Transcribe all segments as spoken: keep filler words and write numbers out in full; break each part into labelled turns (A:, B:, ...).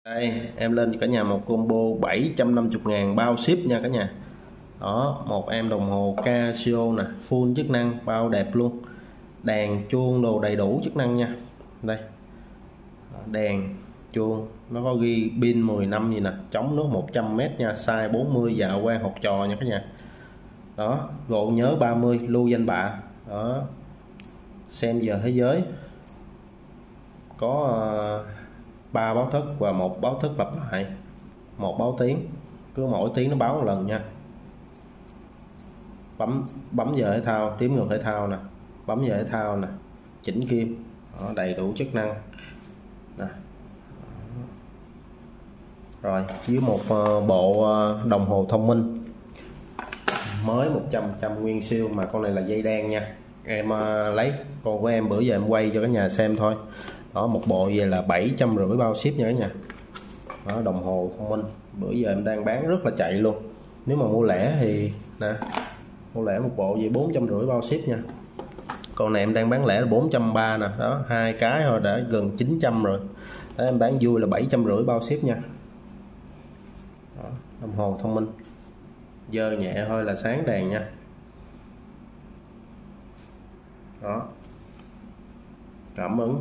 A: Đây em lên cho cả nhà một combo bảy trăm năm mươi ngàn bao ship nha cả nhà. Đó, một em đồng hồ Casio nè, full chức năng, bao đẹp luôn, đèn chuông đồ đầy đủ chức năng nha. Đây đèn chuông nó có ghi pin mười năm gì nè, chống nước một trăm mét nha, size bốn mươi, dạ quang học trò nha cả nhà. Đó, gỗ nhớ ba mươi, lưu danh bạ. Đó, xem giờ thế giới, có ba uh, báo thức và một báo thức lặp lại, một báo tiếng, cứ mỗi tiếng nó báo một lần nha. Bấm bấm giờ thể thao, đếm ngược thể thao nè, bấm giờ thể thao nè, chỉnh kim. Đó, đầy đủ chức năng nè. Rồi với một uh, bộ uh, đồng hồ thông minh mới một trăm phần trăm nguyên siêu, mà con này là dây đen nha. Em uh, lấy con của em bữa giờ em quay cho cả nhà xem thôi. Đó, một bộ về là bảy trăm rưỡi bao ship nha cả nhà. Đó, đồng hồ thông minh bữa giờ em đang bán rất là chạy luôn. Nếu mà mua lẻ thì nè, mua lẻ một bộ về bốn trăm rưỡi bao ship nha. Con này em đang bán lẻ là bốn trăm ba mươi nè. Đó, hai cái thôi đã gần chín trăm rồi. Đó, em bán vui là bảy trăm rưỡi bao ship nha. Đó, đồng hồ thông minh dơ nhẹ thôi là sáng đèn nha. Đó, cảm ứng,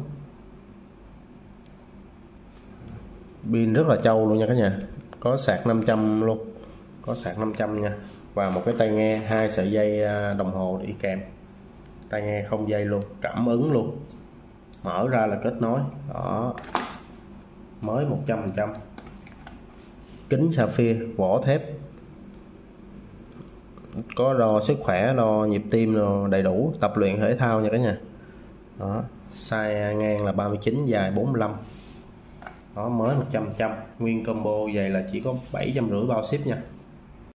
A: pin rất là trâu luôn nha cả nhà. Có sạc năm trăm luôn, có sạc năm trăm nha. Và một cái tai nghe, hai sợi dây đồng hồ đi kèm, tai nghe không dây luôn, cảm ứng luôn, mở ra là kết nối. Đó, mới một trăm phần trăm, kính sapphire, vỏ thép, có đo sức khỏe, đo nhịp tim rồi, đầy đủ, tập luyện thể thao nha cả nhà. Đó, size ngang là ba mươi chín, dài bốn mươi lăm. Đó, mới một trăm phần trăm, nguyên combo vậy là chỉ có bảy trăm rưỡi bao ship nha.